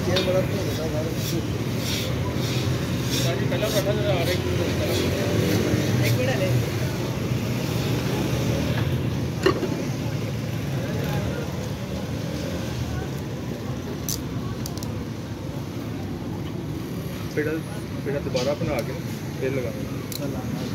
chair बड़ा तो होता है जी पहला बैठा जरा आ रही एक मिनट है पेड़ा दोबारा बना के फिर लगाना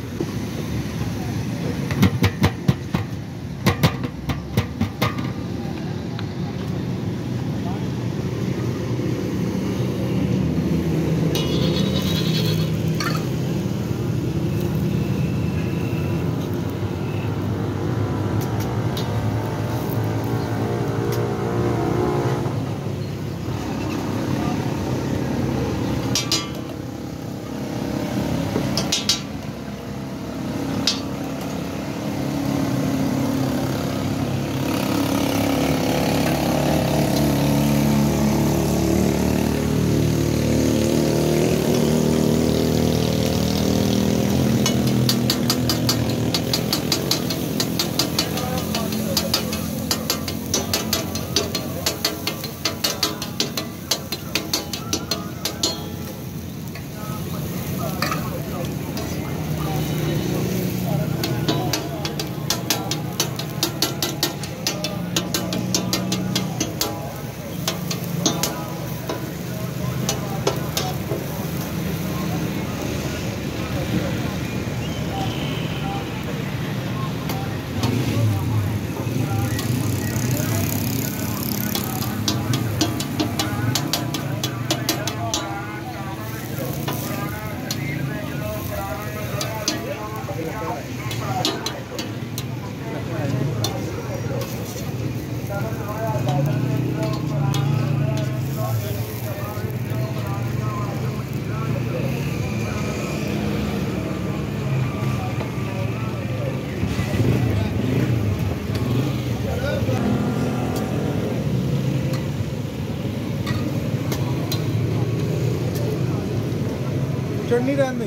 चढ़नी रहने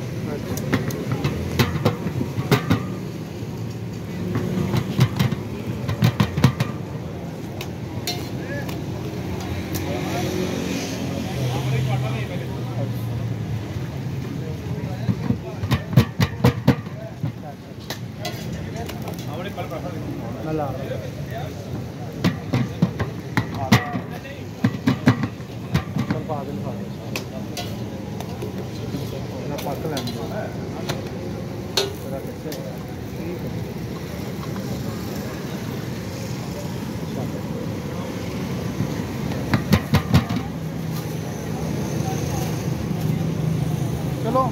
चलो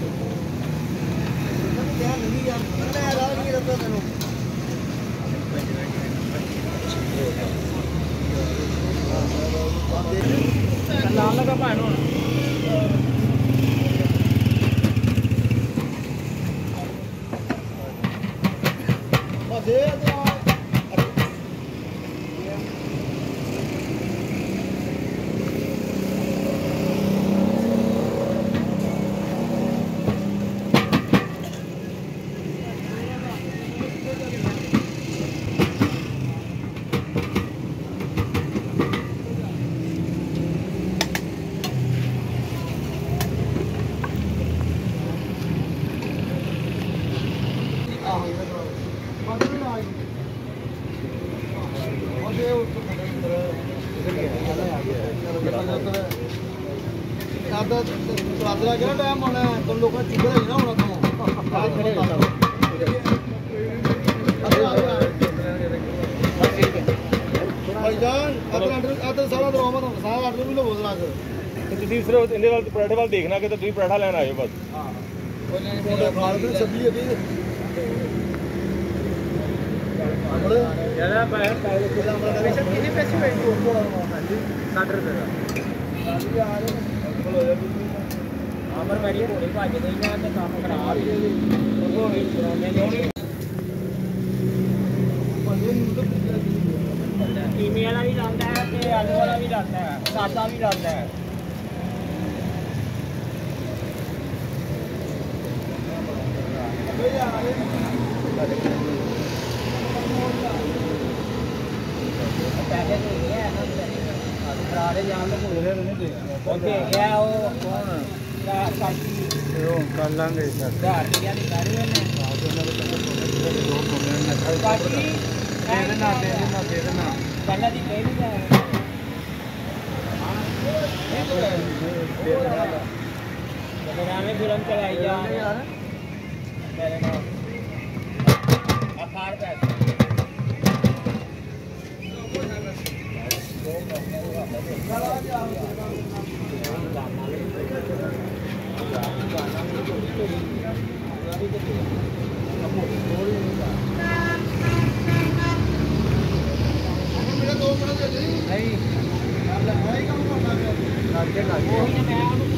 लाल लगा पानी टाइम होना है तुम लोग चुके ना होना पराठे वाल देखना कि तुम पराठा लेना आयो बस कीमे वाला भी लाता है आलू वाला भी लाता है सादा भी लाता है पैसे ਸਾਰੇ ਜਾਣ ਤੋਂ ਤੇਰੇ ਨਹੀਂ ਦੇ ਉਹ ਦੇ ਗਿਆ ਉਹ ਕੌਣ ਕਾਕੀ ਤੇ ਉਹ ਕਰ ਲਾਂਗੇ ਸਰ ਘਰ ਦੀਆਂ ਦੀ ਕਰੀ ਉਹਨੇ ਉਹਨਾਂ ਦੇ ਕਹਿੰਦੇ ਦੋ ਪ੍ਰੋਗਰਾਮ ਨਾ ਕਾਕੀ ਦੇ ਦੇਣਾ ਪਹਿਲਾਂ ਦੀ ਕਹਿ ਨਹੀਂ ਜਾ ਜਦੋਂ ਆਵੇਂ ਫਿਲਮ ਚਲਾਈ ਜਾ ਮੇਰੇ ਨਾਲ ਆ ਫਾੜ ਪੈ ਨਹੀਂ ਲੱਗੇ ਉਹੀ ਮੈਂ ਉਹਨੂੰ